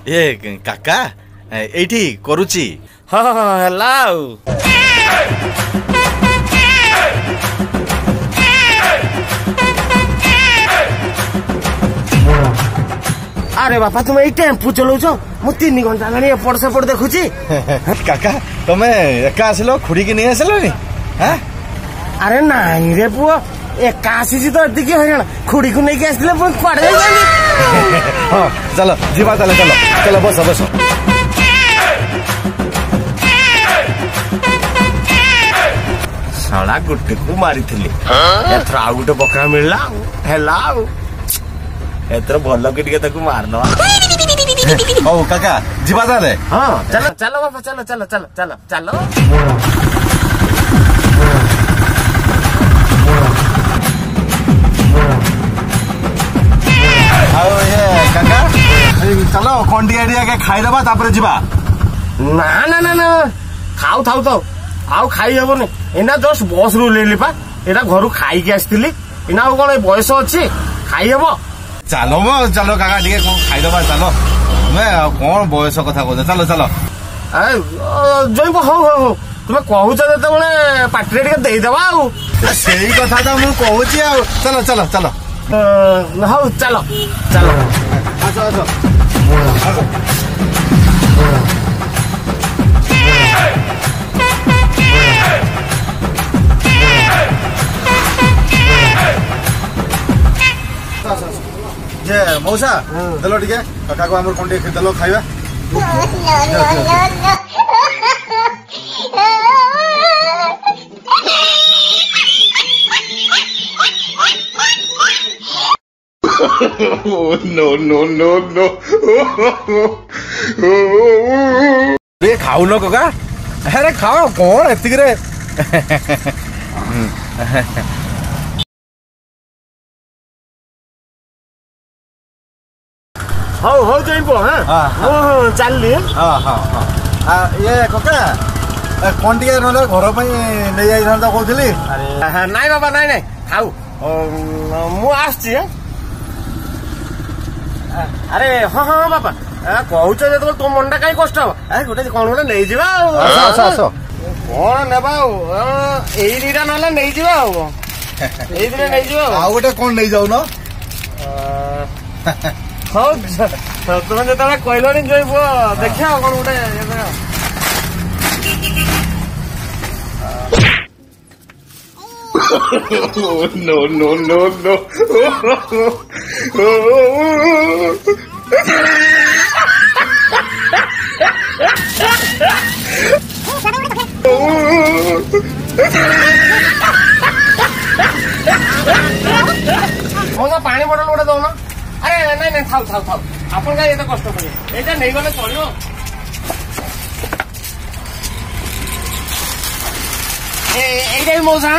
ए काका एठी करूची। हाँ हाँ हेला अरे बापा तुम ये टेम्पू चलाउछ मु 3 घंटा लानी एपट सेपट देखुची। काका तमे एका आसिलो खुड़ी की नहीं आसिलो नी? हां अरे नहीं रे पुओ एका आसी तो एति की हरियाणा खुड़ी को नहीं के आसले पुओ कुआडे जानी। हां चलो जीवा चलो चलो चलो बस बस। साला गुट्टे को मारी थिली एथरा आ गुटे बकरा मिलला हेला एथरा भलो के टिके ताकू मार दवा। ओ काका जीवा ताले। हां चलो चलो बाबा चलो चलो चलो चलो चलो। आओ ये काका चलो कंडिया डिया के खाई दबा तापर जीवा। ना ना ना ना खाऊ थाऊ तो आउ खाई हेबोनी एना जस्ट बस रु लेली पा एटा घरु खाई के आस्तिली एना कोन बयस अछि खाई हेबो। चलो मो चलो काका टिके कोन खाई दबा चलो मैं कोन बयस कथा कहू चलो चलो। जइबो हो हो हो तुमे कहूछ जते बळे पाटरे टिके देई दबा आउ सेही कथा तो मु कहूची आ चलो चलो चलो। हो चलो चलो आसो आसो जे मौसा देलो टिके काका को हमर कोंडी देलो खाइबा। नो नो नो नो रे खाऊ न काका अरे खाओ कौन एतिक रे। हो हो जइबो हां ओ चल ले। हां हां हां ये काका कोन टिके न घर पई नै जाई था कहउथली। अरे नाइ बाबा नाइ नाइ खाऊ मु आछी। अरे हाँ हाँ बाबा कहूछ जो तुम मनटा कहीं कष्ट हम गोटे कौन गोटे नहीं जा कौन नेबा एटा ना नहीं जा नहीं जा गोटे कौन नहीं जाऊ न तुम जो कहल देखा कौन गोटे नो नो नो नो पानी बोतल गोटे दौन। अरे नहीं नहीं थाउ थाउ थाउ आपन का ये कष्ट करिए एटा नहीं गले चलो। एटा भी मौसा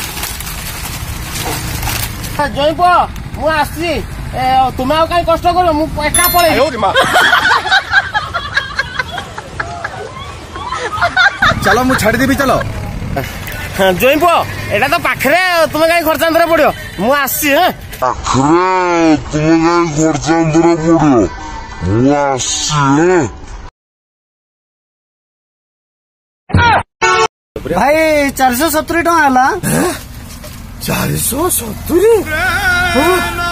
जय पु मु आसी तुम आ कहीं कष्ट कर एका पड़े चलो मु छाड़ी देवी चलो। जय पु एटा तो पाखरे तुम कहीं खर्चांतरे पड़ो मु आसी भाई 470 टका 470